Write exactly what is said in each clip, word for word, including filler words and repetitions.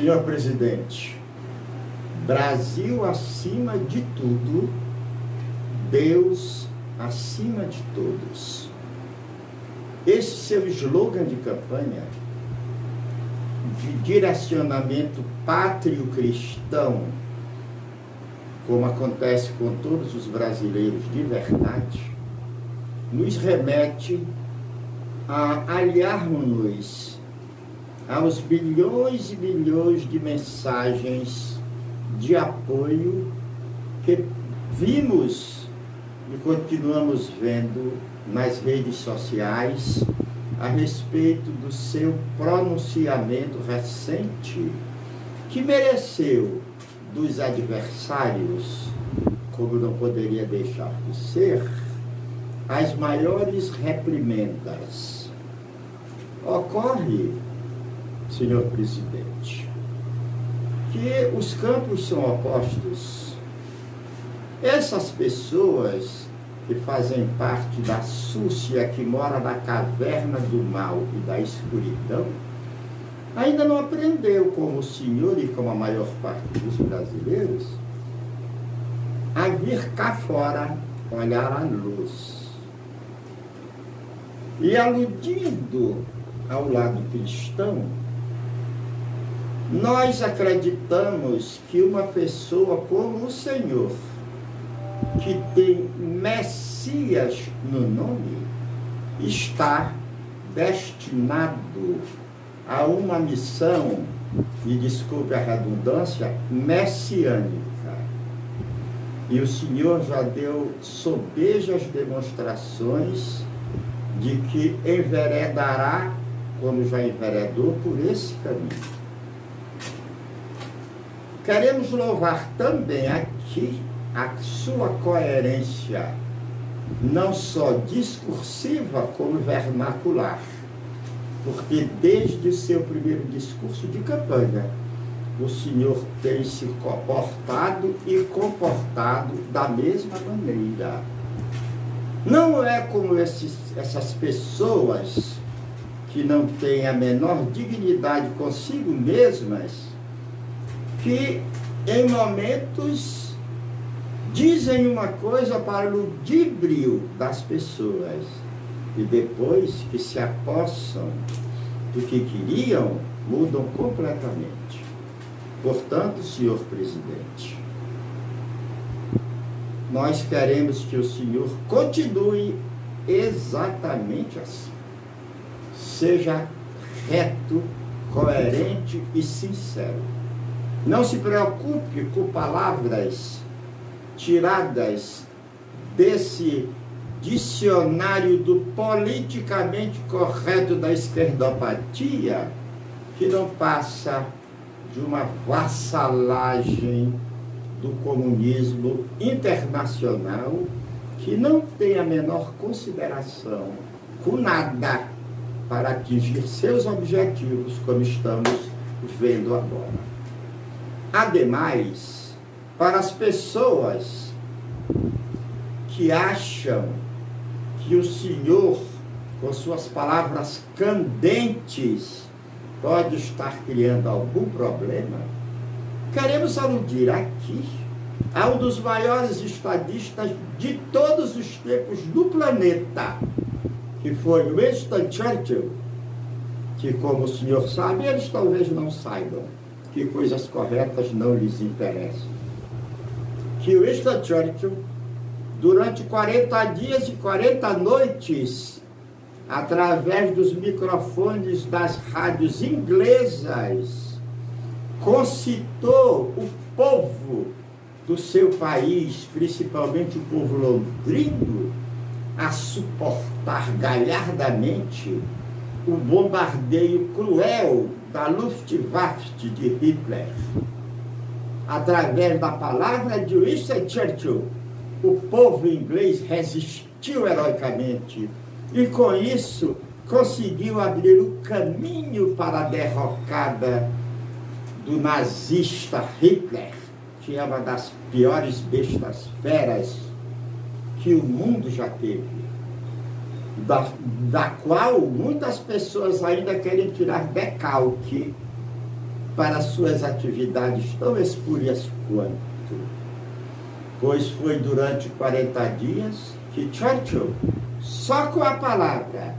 Senhor presidente, Brasil acima de tudo, Deus acima de todos. Esse seu slogan de campanha, de direcionamento pátrio-cristão, como acontece com todos os brasileiros de verdade, nos remete a aliarmos-nos aos bilhões e bilhões de mensagens de apoio que vimos e continuamos vendo nas redes sociais a respeito do seu pronunciamento recente, que mereceu dos adversários, como não poderia deixar de ser, as maiores reprimendas. Ocorre, senhor presidente, que os campos são opostos. Essas pessoas que fazem parte da súcia que mora na caverna do mal e da escuridão, ainda não aprendeu, como o senhor e como a maior parte dos brasileiros, a vir cá fora olhar a luz. E aludindo ao lado cristão, nós acreditamos que uma pessoa como o Senhor, que tem Messias no nome, está destinado a uma missão, e desculpe a redundância, messiânica. E o Senhor já deu sobejas demonstrações de que enveredará, como já enveredou, por esse caminho. Queremos louvar também aqui a sua coerência, não só discursiva, como vernacular, porque desde o seu primeiro discurso de campanha, o senhor tem se comportado e comportado da mesma maneira. Não é como esses, essas pessoas que não têm a menor dignidade consigo mesmas, que em momentos dizem uma coisa para o ludíbrio das pessoas e depois que se apossam do que queriam, mudam completamente. Portanto, senhor presidente, nós queremos que o senhor continue exatamente assim. Seja reto, coerente e sincero. Não se preocupe com palavras tiradas desse dicionário do politicamente correto da esquerdopatia, que não passa de uma vassalagem do comunismo internacional, que não tem a menor consideração com nada para atingir seus objetivos, como estamos vendo agora. Ademais, para as pessoas que acham que o senhor, com suas palavras candentes, pode estar criando algum problema, queremos aludir aqui a um dos maiores estadistas de todos os tempos do planeta, que foi Winston Churchill, que, como o senhor sabe, eles talvez não saibam, que coisas corretas não lhes interessam. Que Winston Churchill, durante quarenta dias e quarenta noites, através dos microfones das rádios inglesas, concitou o povo do seu país, principalmente o povo londrino, a suportar galhardamente o bombardeio cruel da Luftwaffe de Hitler. Através da palavra de Winston Churchill, o povo inglês resistiu heroicamente e, com isso, conseguiu abrir o caminho para a derrocada do nazista Hitler, que é uma das piores bestas feras que o mundo já teve, da, da qual muitas pessoas ainda querem tirar decalque para suas atividades tão espúrias quanto. Pois foi durante quarenta dias que Churchill, só com a palavra,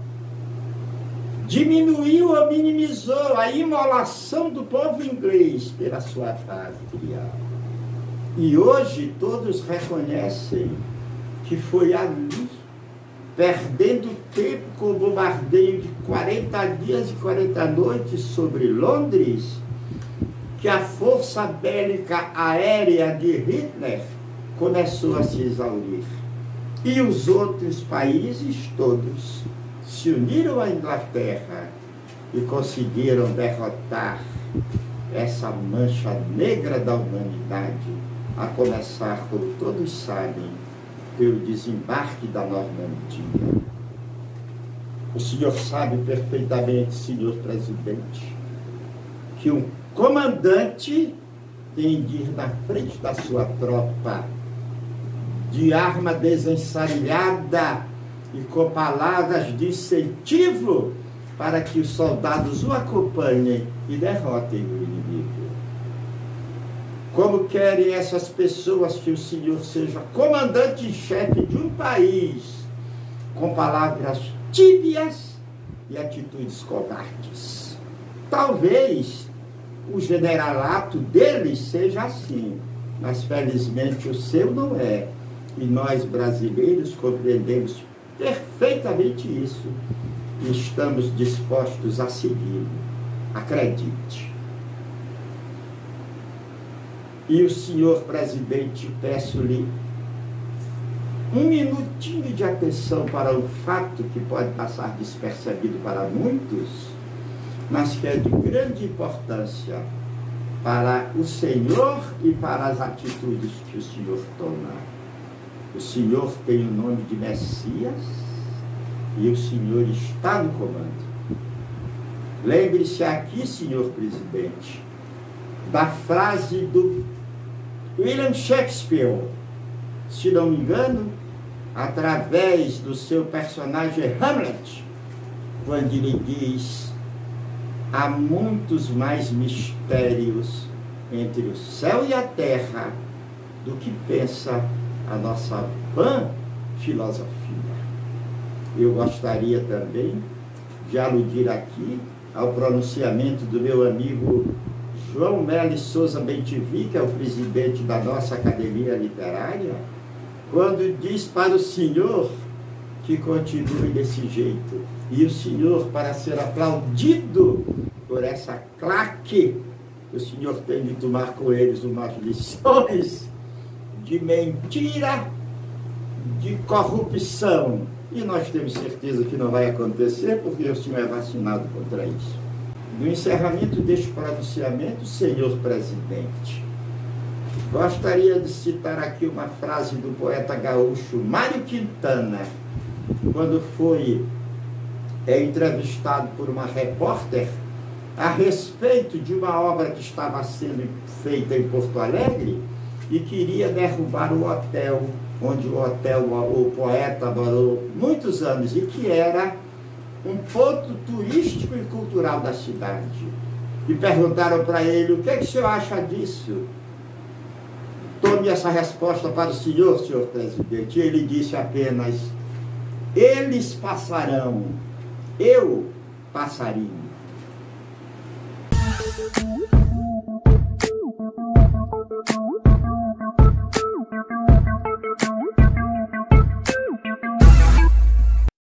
diminuiu ou minimizou a imolação do povo inglês pela sua pátria. E hoje todos reconhecem que foi ali, perdendo tempo com o bombardeio de quarenta dias e quarenta noites sobre Londres, que a força bélica aérea de Hitler começou a se exaurir. E os outros países todos se uniram à Inglaterra e conseguiram derrotar essa mancha negra da humanidade, a começar, como todos sabem, pelo desembarque da Normandia. O senhor sabe perfeitamente, senhor presidente, que um comandante tem de ir na frente da sua tropa, de arma desensarilhada e com palavras de incentivo, para que os soldados o acompanhem e derrotem o inimigo. Como querem essas pessoas que o senhor seja comandante em chefe de um país com palavras tíbias e atitudes covardes? Talvez o generalato deles seja assim, mas felizmente o seu não é. E nós brasileiros compreendemos perfeitamente isso e estamos dispostos a segui-lo. Acredite. E o senhor presidente, peço-lhe um minutinho de atenção para um fato que pode passar despercebido para muitos, mas que é de grande importância para o senhor e para as atitudes que o senhor toma. O senhor tem o nome de Messias e o senhor está no comando. Lembre-se aqui, senhor presidente, da frase do William Shakespeare, se não me engano, através do seu personagem Hamlet, quando ele diz: há muitos mais mistérios entre o céu e a terra do que pensa a nossa vã filosofia. Eu gostaria também de aludir aqui ao pronunciamento do meu amigo João Melo Souza Bentivi, que é o presidente da nossa Academia Literária, quando diz para o senhor que continue desse jeito. E o senhor, para ser aplaudido por essa claque, o senhor tem de tomar com eles umas lições de mentira, de corrupção. E nós temos certeza que não vai acontecer, porque o senhor é vacinado contra isso. No encerramento deste pronunciamento, senhor presidente, gostaria de citar aqui uma frase do poeta gaúcho Mário Quintana, quando foi é, entrevistado por uma repórter a respeito de uma obra que estava sendo feita em Porto Alegre e queria derrubar o hotel, onde o hotel, o poeta morou muitos anos, e que era um ponto turístico e cultural da cidade. E perguntaram para ele: o que é que o senhor acha disso? Tome essa resposta para o senhor, senhor presidente. E ele disse apenas: eles passarão, eu passarinho.